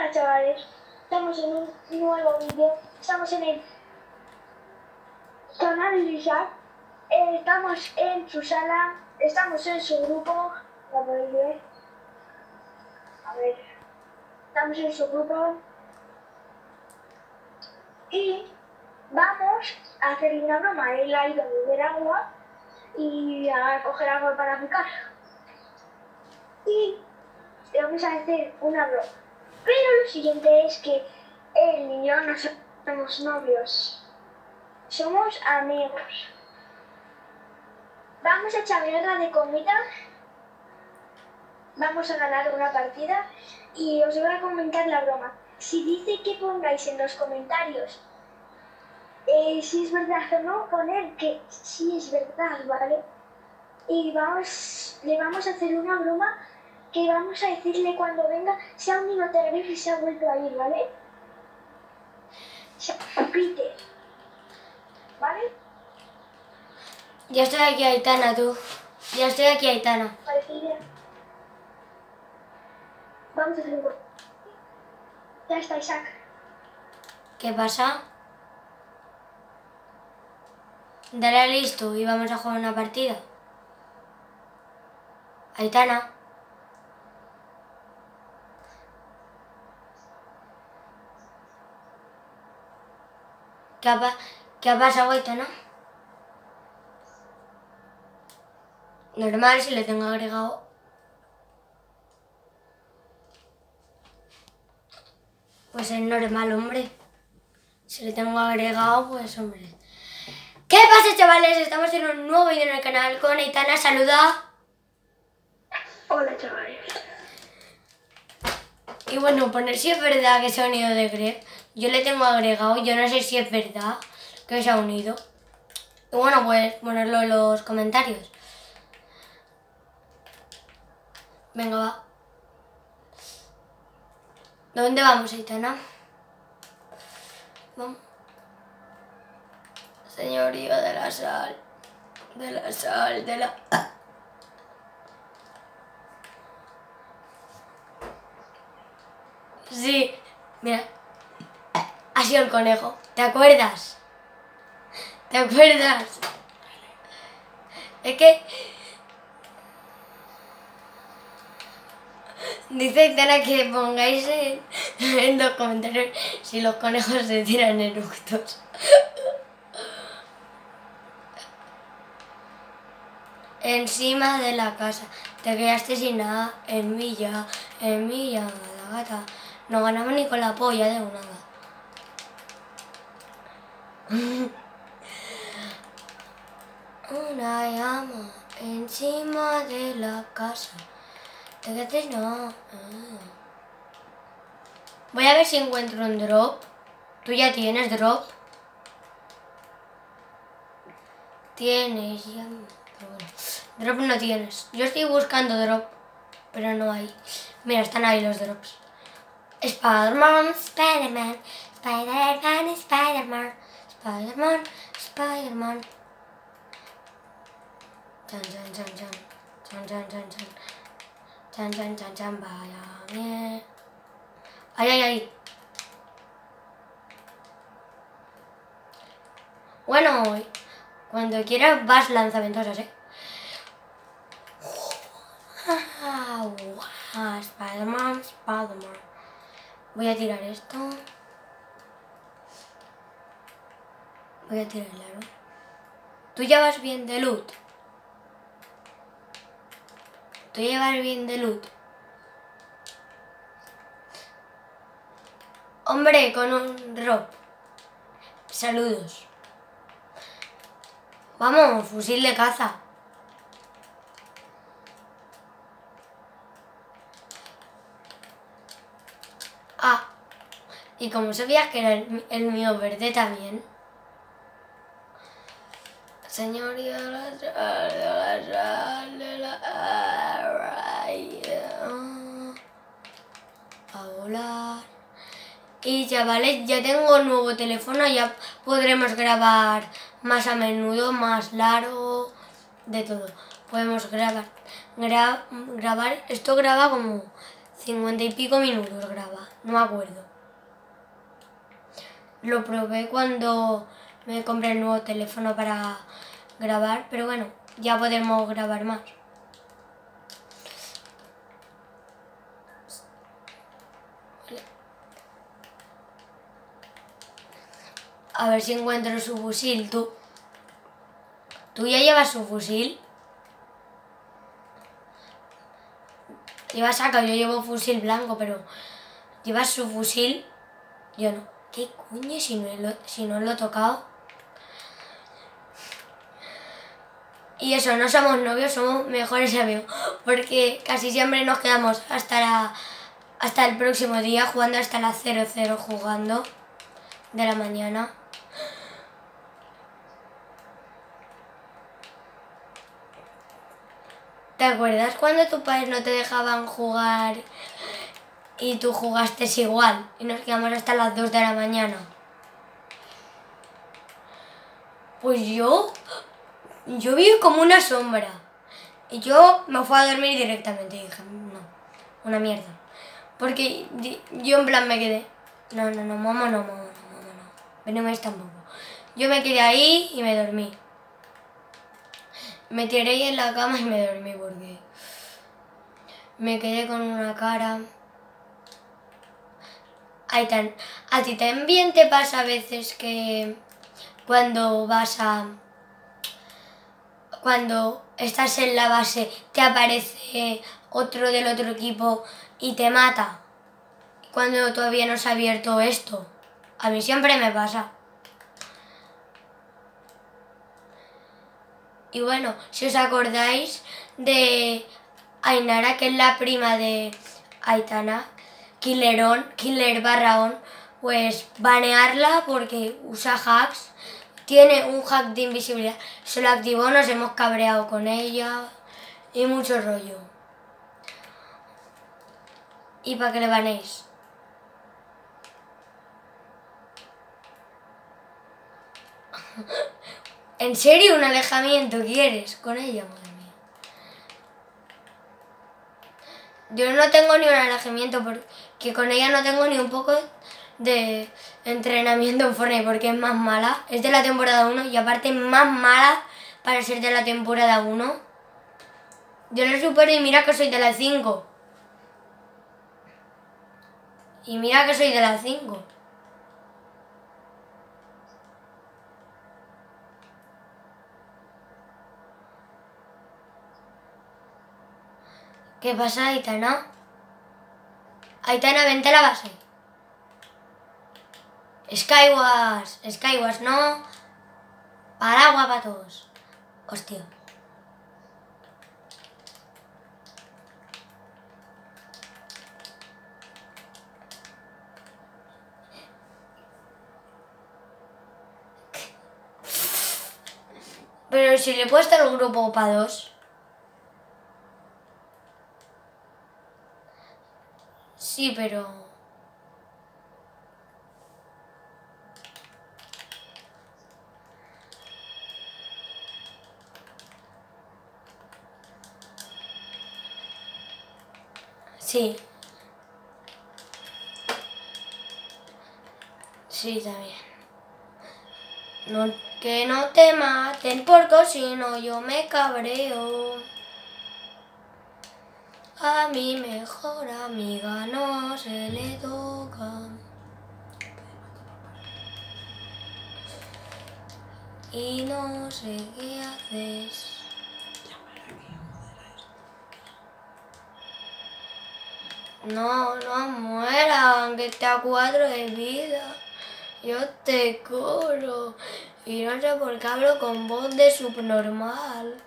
Hola chavales, estamos en un nuevo vídeo, estamos en el canal de Isaac, estamos en su sala, estamos en su grupo, lo podéis ver, a ver, estamos en su grupo y vamos a hacer una broma. Él ha ido a beber agua y a coger agua para picar y le vamos a hacer una broma. Pero lo siguiente es que él y yo no somos novios, somos amigos. Vamos a echarle de comida, vamos a ganar una partida y os voy a comentar la broma. Si dice que pongáis en los comentarios si es verdad o no, poner que sí es verdad, ¿vale? Y le vamos a hacer una broma que vamos a decirle cuando venga, si aún ni lo tenéis y se ha vuelto a ir, ¿vale? Se repite, ¿vale? Ya estoy aquí, Aitana, tú. Ya estoy aquí, Aitana. Parece idea. Vamos a hacer un juego. Ya está, Isaac. ¿Qué pasa? Dale a listo y vamos a jugar una partida. Aitana. ¿Qué ha pasado, Aitana? Normal, si le tengo agregado. Pues es normal, hombre. Si le tengo agregado, pues hombre. ¿Qué pasa, chavales? Estamos en un nuevo vídeo en el canal con Aitana. Saluda. Hola, chavales. Y bueno, poner si es verdad que se ha unido de Greg. Yo le tengo agregado, yo no sé si es verdad que se ha unido. Y bueno, pues ponerlo en los comentarios. Venga, va. ¿Dónde vamos, Aitana? Vamos. Señorío de la sal. De la sal, de la... Sí, mira. Ha sido el conejo. ¿Te acuerdas? ¿Te acuerdas? Es que... Dice Aitana que pongáis en los comentarios si los conejos se tiran eructos. Encima de la casa. Te quedaste sin nada. En mi llama, la gata. No ganamos ni con la polla de una. Una llama encima de la casa. Te quedaste no. Voy a ver si encuentro un drop. ¿Tú ya tienes drop? Tienes ya. Pero bueno. Drop no tienes. Yo estoy buscando drop, pero no hay. Mira, están ahí los drops. Spider-Man, Spider-Man, Spider-Man, Spider-Man, Spider-Man, Spider-Man. Chan, chan, chan, chan. Chan, chan, chan, chan. Chan, chan, chan, chan, vaya bien. Ay, ay, ay. Bueno, cuando quieras vas lanzaventosas, Spider-Man, Spider-Man. Voy a tirar esto. Voy a tirar el aro. ¿Tú llevas bien de loot? ¿Tú llevas bien de loot? Hombre, con un drop. Saludos. Vamos, fusil de caza. Ah, y como sabías que era el mío verde también. Señoría de la sal, de la a volar. Y chavales, ya tengo un nuevo teléfono, ya podremos grabar más a menudo, más largo, de todo. Podemos grabar. Esto graba como 50 y pico minutos graba, no me acuerdo. Lo probé cuando me compré el nuevo teléfono para grabar, pero bueno, ya podemos grabar más. A ver si encuentro su fusil, tú. ¿Tú ya llevas su fusil? Llevas AK, yo llevo fusil blanco, pero ¿llevas su fusil? Yo no. ¿Qué coño si no lo he tocado? Y eso, no somos novios, somos mejores amigos. Porque casi siempre nos quedamos hasta el próximo día jugando hasta las 00 jugando de la mañana. ¿Te acuerdas cuando tus padres no te dejaban jugar y tú jugaste igual y nos quedamos hasta las 2 de la mañana? Pues yo vi como una sombra y yo me fui a dormir directamente y dije, no, una mierda. Porque yo en plan me quedé, no, momo no, venimos tampoco. Yo me quedé ahí y me dormí. Me tiré ahí en la cama y me dormí porque me quedé con una cara. Aitan, ¿a ti también te pasa a veces que cuando estás en la base te aparece otro del otro equipo y te mata? Cuando todavía no se ha abierto esto. A mí siempre me pasa. Y bueno, si os acordáis de Ainara, que es la prima de Aitana, Killer Barraón, pues banearla porque usa hacks, tiene un hack de invisibilidad, se lo activó, nos hemos cabreado con ella y mucho rollo. ¿Y para qué le banéis? ¿En serio un alejamiento quieres con ella, madre mía? Yo no tengo ni un alejamiento porque con ella no tengo ni un poco de entrenamiento en Fortnite porque es más mala. Es de la temporada 1 y aparte más mala para ser de la temporada 1. Yo le supero y mira que soy de la 5. Y mira que soy de la 5. ¿Qué pasa, Aitana? Aitana, vente a la base. Skywars, no. Paraguas para todos. Hostia. Pero si le he puesto el grupo para 2. Sí, pero... Sí. Sí, también. No, que no te maten porque si no yo me cabreo. A mi mejor amiga no se le toca. Y no sé qué haces. No mueran, que esté a 4 de vida. Yo te curo. Y no sé por qué hablo con voz de subnormal.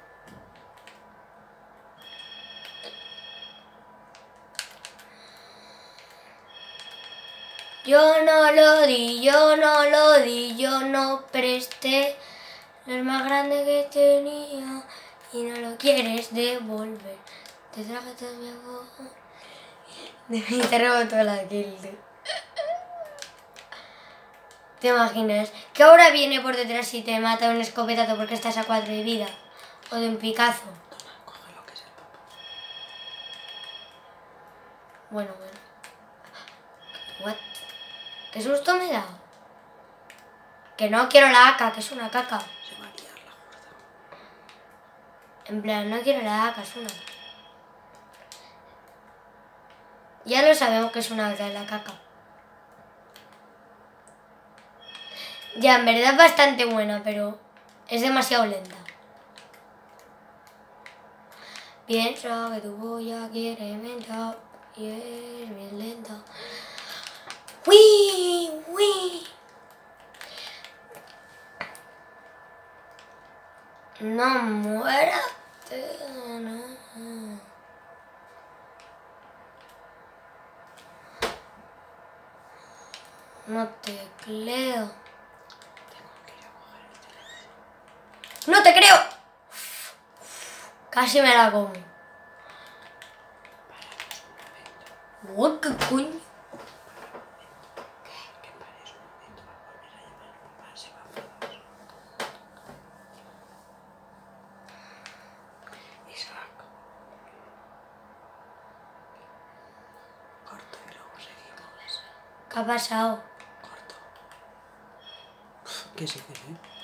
Yo no lo di, yo no presté. El más grande que tenía y no lo quieres devolver. Te traje todo mi amor. Y te robó toda la kill. ¿Te imaginas? Que ahora viene por detrás y te mata un escopetazo porque estás a 4 de vida. O de un picazo. Toma, coge lo que es el Bueno. What? ¿Qué susto me he dado? Que no quiero la AK, que es una caca. Se va a liar la gorda. En plan, no quiero la AK, es una... Ya lo sabemos que es una de la caca. Ya, en verdad es bastante buena, pero es demasiado lenta. Pienso que tu polla quiere menta y es bien lenta. ¡Uy! ¡Uy! No muérate, no. No te creo. Tengo que ir a coger el teléfono. ¡No te creo! Casi me la como. Paramos un momento. ¡Oh, qué coño! Que pares un momento. Va a volver a llamar a papá. Se va a enfadar. Isaac. Corto y luego seguimos. ¿Qué ha pasado? Corto. ¿Qué sigue, eh?